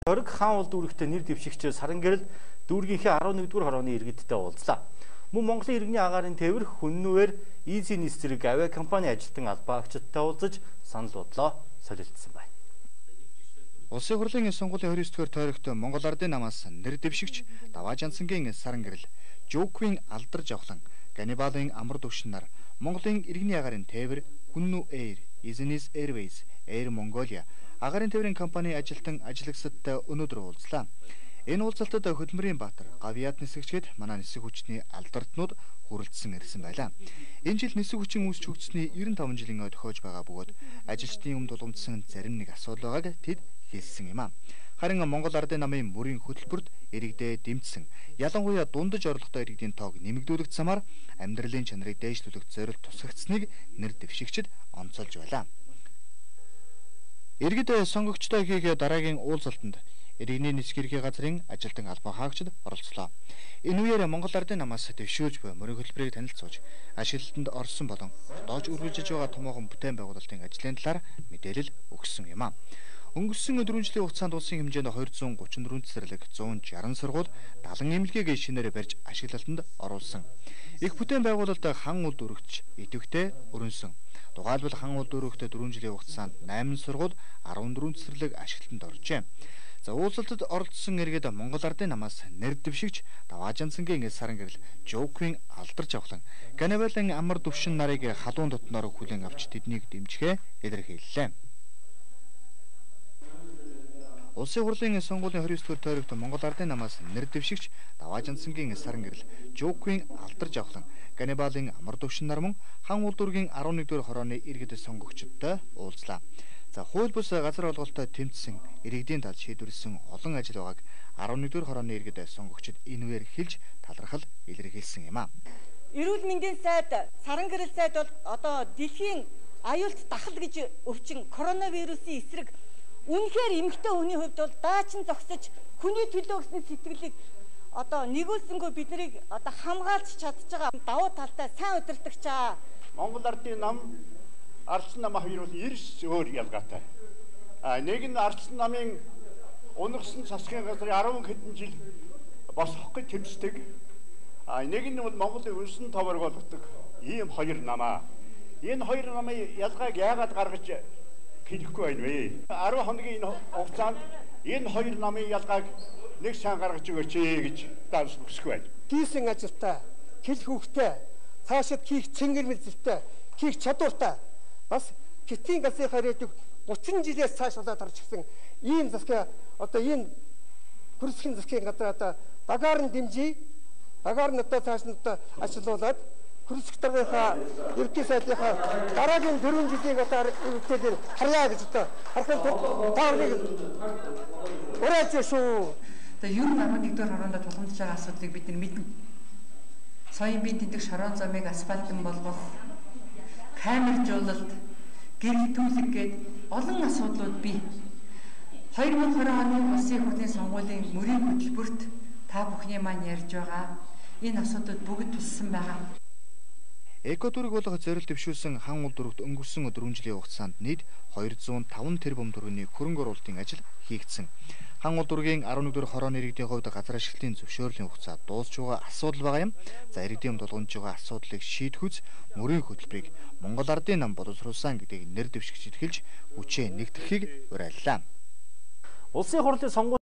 Хориг хаан улд үүрэгтэй нэр дэвшигч Саран гэрэл дүүргийнхээ 11-р хорооны иргэдтэй уулзлаа. Мөн Монголын иргэний агаарын тээвэр хүннүүээр Easy-nis зэрэг авиа компани ажилтан албаагчдтай уулзаж санал бодлоо солилцсон байна. Улсын хурлын сонгуулийн 29-р тойрогт Монгол Ардын намаас нэр дэвшигч Даваа Жансангийн Саран гэрэл, Жоквийн Алдар Жавхлан, Ганнибалын Амар Төвшин нар Монголын иргэний агаарын тээвэр Хүннүү Air, Easy-nis Airways, Air Mongolia агаарын тээврийн компани ажилтан ажиллагчдтай өнөөдөр уулзлаа. Энэ уулзалтад хөдөлмөрийн баатар, гавьяат нисгчгэд манай нисэх хүчний алдартнууд хүрэлцсэн ирсэн байлаа. Энэ жил нисэх хүчин үүсч хөгжсөний 95 жилийн ой тохиож байгаа бөгөөд ажилчдын өмнө тулгамдсан зарим нэг асуудал байгааг тэд хэлсэн юм а. Харин Монгол Ардын намын мөрийн хөтөлбөрт иргэдээ дэмжсэн. Ялангуяа дундаж орлоготой иргэдийн тоог нэмэгдүүлэх замаар амьдралын чанарыг дээшлүүлэх зорилт тусгагдсныг нэр дэвшигчид онцолж байлаа. Иргэд сонгогчтой хийх дараагийн уулзалтанд иргэний нисэх эрхээ газрын ажилтан албан хаагчид оролцлоо. Энэ үеэр Монгол Ардын намаас дэвшүүлж буй мөрийн хөтөлбөрийг танилцуулж, ажилтнанд орсон болон доош үргэлжлэж байгаа томоохон бүтээн байгуулалтын ажлын талаар мэдээлэл өгсөн юм а. Өнгөрсөн 4 жилийн хугацаанд улсын хэмжээнд 234 цэцэрлэг, 160 сургууль, 70 эмнэлгийг шинээр барьж ашиглалтанд оруулсан. Их бүтээн байгуулалт хан улд өргөж идэвхтэй өрнсөн. Тухайлбал хан улд өргөхдөө 4 жилийн хугацаанд 8 сургууль, 14 цэцэрлэг ашиглалтанд оржээ. За уулзалтад оролцсон иргэд Монгол Ардын намаас нэр дэвшигч Даваа Жансангийн Саран гэрэл, Жоквийн Алдар Жавхлан, Ганнибалын Амар Төвшин нарыг халуун дотноор хүлээн авч тэднийг дэмжихээ илэрхийллээ. Улсын хурлын сонгуулийн 29-р тойрогт Монгол Ардын намаас нэр дэвшигч Даваа Жансангийн Саран гэрэл, Жоквийн Алдар Жавхлан, Ганнибалын Амар Төвшин нар мөн хан улд өргийн 11-р хорооны иргэд сонгогчдтой уулзлаа. За хууль бус газар олголттой тэмцсэн иргэдийн талд шийдвэрлсэн олон ажил байгааг 11-р хорооны иргэд сонгогчид энэ үеэр хэлж талархал илэрхийлсэн юм а. Эрүүл мэндийн сайд, Саран гэрэл сайд бол одоо дэлхийн аюулт дахал гэж өвчин коронавирусын эсрэг үнэхээр эмэгтэй хүний хувьд бол даачин зогсож хүний төлөө гэсэн сэтгэлийг одоо нэгүүлсэнгүй биднийг одоо хамгаалж чадж байгаа давуу талтай сайн удирдагч аа. Монгол Ардын нам Ардсан нам хоёр бол эрс өөр ялгаатай. Нэг нь Ардсан намын унагсан засгийн газрын 10 хэдэн жил босгох гэж тэмцдэг. Нэг нь бол Монголын үнсэн товарг болгодог ийм хоёр намаа. Энэ хоёр намын ялгааг яагаад гаргаж хэлэхгүй байна вэ? 10 хоногийн энэ хугацаанд энэ хоёр намын ялгааг нэг сайн гаргаж өгөөч гэж даалж өгсөхгүй байна. Хийсэн ажилтай, хэл хүүхтэй, цаашид хийх цэнгэр мэдлэлтэй, хийх чадвартай бас Китийн газрын харьяатыг 30 жилээс цааш удаад харж гисэн ийм засгийн одоо энэ хөрсгийн засгийн газар одоо багаар нь дэмжиж багаар нь одоо цааш нь одоо ажилуулад хөрсг даргынхаа ерөнхий сайдынхаа дараагийн 4 жилийн одоо үеээр харьяа гэж одоо харахад тааврыг урааж шүү. Одоо ер нь 11-р хороонд тулгамдж байгаа асуудлыг бид мэднэ. Соён бие тэндэг шорон замыг асфальтан болгох, камержуулалт, гэрэл түлэг гээд олон асуудлууд бий. 2020 оны улсын хурлын сонгуулийн мөрийн хөтөлбөрт та бүхний маань ярьж байгаа энэ асуудлууд бүгд туссан байгаа. Экодүрэг болох зорилт дэвшүүлсэн хан улд өргөд өнгөрсөн 4 жилийн хугацаанд нийт 205 тэрбум төгрөгийн хөрөнгө оруулалтын ажил хийгдсэн. Хан улд өргийн 11-р хорооны иргэдийн хувьд газар ашиглалтын зөвшөөрлийн хугацаа дуусч байгаа асуудал байгаа юм. За иргэдийн тулгамдж байгаа асуудлыг шийдэхүйц мөрийн хөтөлбөрийг Монгол Ардын нам боловсруулсан гэдгийг нэр дэвшигч хэлж хүчээ нэгтгэхийг уриаллаа. Улсын хурлын сонгуулийн